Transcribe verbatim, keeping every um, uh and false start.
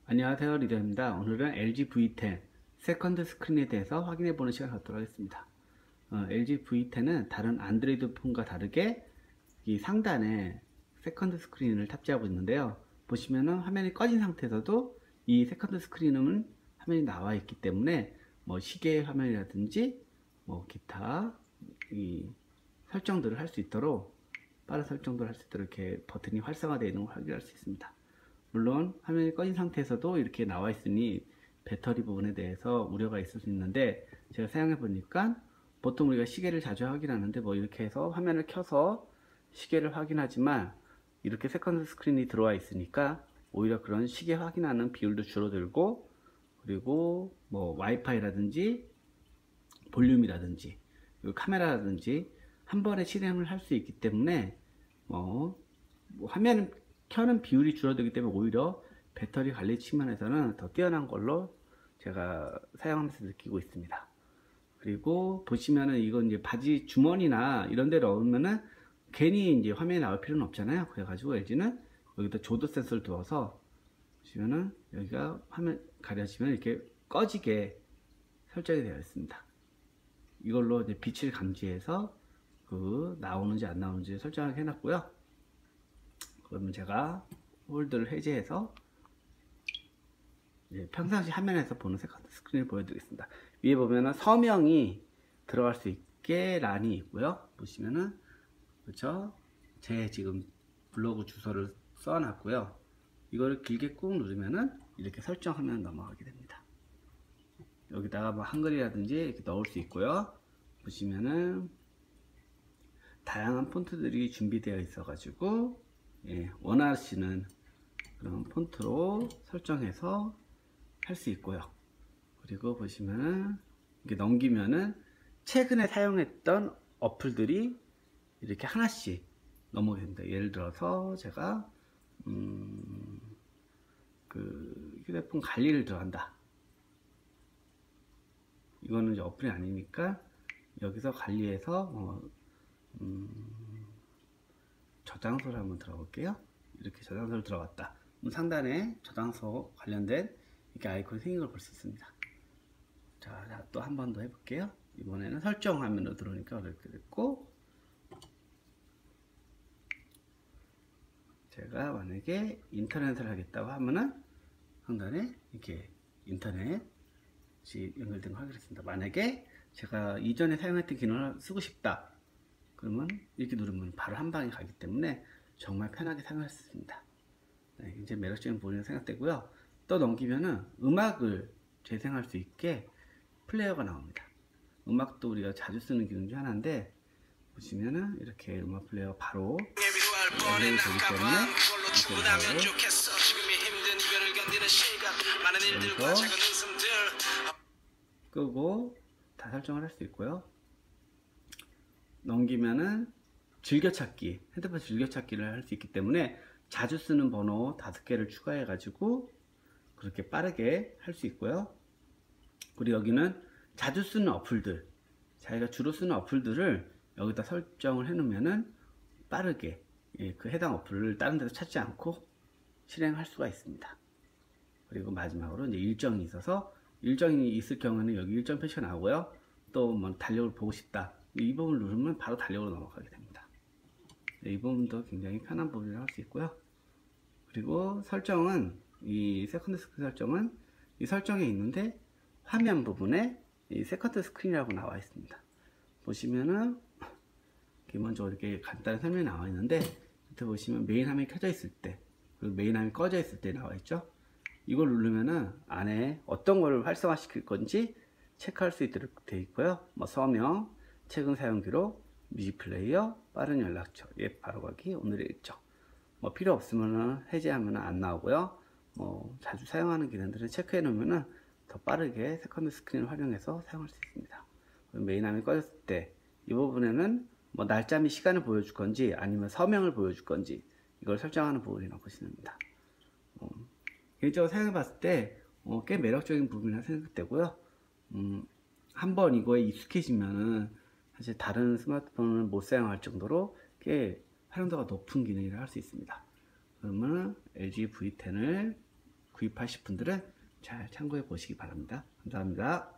안녕하세요, 리더입니다. 오늘은 엘지 브이 텐 세컨드 스크린에 대해서 확인해 보는 시간을 갖도록 하겠습니다. 어, 엘지 브이 텐은 다른 안드로이드 폰과 다르게 이 상단에 세컨드 스크린을 탑재하고 있는데요. 보시면은 화면이 꺼진 상태에서도 이 세컨드 스크린은 화면이 나와 있기 때문에 뭐 시계 화면이라든지 뭐 기타 이 설정들을 할 수 있도록 빠른 설정들을 할 수 있도록 이렇게 버튼이 활성화되어 있는 걸 확인할 수 있습니다. 물론 화면이 꺼진 상태에서도 이렇게 나와 있으니 배터리 부분에 대해서 우려가 있을 수 있는데, 제가 사용해 보니까 보통 우리가 시계를 자주 확인하는데 뭐 이렇게 해서 화면을 켜서 시계를 확인하지만 이렇게 세컨드 스크린이 들어와 있으니까 오히려 그런 시계 확인하는 비율도 줄어들고, 그리고 뭐 와이파이라든지 볼륨이라든지 그리고 카메라라든지 한 번에 실행을 할 수 있기 때문에 뭐, 뭐 화면 켜는 비율이 줄어들기 때문에 오히려 배터리 관리 측면에서는 더 뛰어난 걸로 제가 사용하면서 느끼고 있습니다. 그리고 보시면은 이건 이제 바지 주머니나 이런 데 넣으면은 괜히 이제 화면에 나올 필요는 없잖아요. 그래가지고 엘지는 여기다 조도 센서를 두어서 보시면은 여기가 화면 가려지면 이렇게 꺼지게 설정이 되어 있습니다. 이걸로 이제 빛을 감지해서 그 나오는지 안 나오는지 설정을 해놨고요. 그러면 제가 홀드를 해제해서 평상시 화면에서 보는 세컨드 스크린을 보여드리겠습니다. 위에 보면은 서명이 들어갈 수 있게 란이 있고요. 보시면은 그렇죠? 제 지금 블로그 주소를 써놨고요. 이거를 길게 꾹 누르면은 이렇게 설정하면 넘어가게 됩니다. 여기다가 뭐 한글이라든지 이렇게 넣을 수 있고요. 보시면은 다양한 폰트들이 준비되어 있어 가지고 예, 원하시는 그런 폰트로 설정해서 할 수 있고요. 그리고 보시면은 이렇게 넘기면은 최근에 사용했던 어플들이 이렇게 하나씩 넘어가게 됩니다. 예를 들어서 제가 음, 그 휴대폰 관리를 들어간다. 이거는 이제 어플이 아니니까 여기서 관리해서 어, 음, 저장소를 한번 들어볼게요. 이렇게 저장소를 들어갔다. 상단에 저장소 관련된 이렇게 아이콘이 생긴 걸 볼 수 있습니다. 자, 또 한 번 더 해볼게요. 이번에는 설정 화면으로 들어오니까 이렇게 됐고, 제가 만약에 인터넷을 하겠다고 하면은 상단에 이렇게 인터넷이 연결된 거 확인했습니다. 만약에 제가 이전에 사용했던 기능을 쓰고 싶다 그러면 이렇게 누르면 바로 한 방에 가기 때문에 정말 편하게 사용할 수 있습니다. 네, 이제 매력적인 부분이 생각되고요. 또 넘기면은 음악을 재생할 수 있게 플레이어가 나옵니다. 음악도 우리가 자주 쓰는 기능 중 하나인데, 보시면은 이렇게 음악 플레이어 바로 연결이 되기 때문에 여기서 끄고 다 설정을 할 수 있고요. 넘기면은 즐겨찾기, 핸드폰 즐겨찾기를 할 수 있기 때문에 자주 쓰는 번호 다섯 개를 추가해 가지고 그렇게 빠르게 할 수 있고요. 그리고 여기는 자주 쓰는 어플들, 자기가 주로 쓰는 어플들을 여기다 설정을 해 놓으면은 빠르게 예, 그 해당 어플을 다른 데서 찾지 않고 실행할 수가 있습니다. 그리고 마지막으로 이제 일정이 있어서, 일정이 있을 경우에는 여기 일정 표시가 나오고요. 또 뭐 달력을 보고 싶다, 이 부분을 누르면 바로 달력으로 넘어가게 됩니다. 네, 이 부분도 굉장히 편한 부분이라고 할 수 있고요. 그리고 설정은, 이 세컨드 스크린 설정은 이 설정에 있는데 화면 부분에 이 세컨드 스크린이라고 나와 있습니다. 보시면은 기본적으로 이렇게 간단한 설명이 나와 있는데, 밑에 보시면 메인 화면이 켜져 있을 때, 그리고 메인 화면이 꺼져 있을 때 나와 있죠. 이걸 누르면은 안에 어떤 걸 활성화 시킬 건지 체크할 수 있도록 되어 있고요. 뭐 서명, 최근 사용 기록, 뮤직 플레이어, 빠른 연락처, 예 바로 가기, 오늘의 일정. 뭐 필요 없으면은 해제하면 안 나오고요. 뭐 자주 사용하는 기능들은 체크해 놓으면은 더 빠르게 세컨드 스크린을 활용해서 사용할 수 있습니다. 메인 화면이 꺼졌을 때 이 부분에는 뭐 날짜 및 시간을 보여줄 건지 아니면 서명을 보여줄 건지 이걸 설정하는 부분이라고 보시면 됩니다. 어, 개인적으로 사용해 봤을 때 어, 꽤 매력적인 부분이라 생각되고요. 음, 한번 이거에 익숙해지면은 사실 다른 스마트폰을 못 사용할 정도로 꽤 활용도가 높은 기능이라 할 수 있습니다. 그러면 엘지 브이 텐을 구입하실 분들은 잘 참고해 보시기 바랍니다. 감사합니다.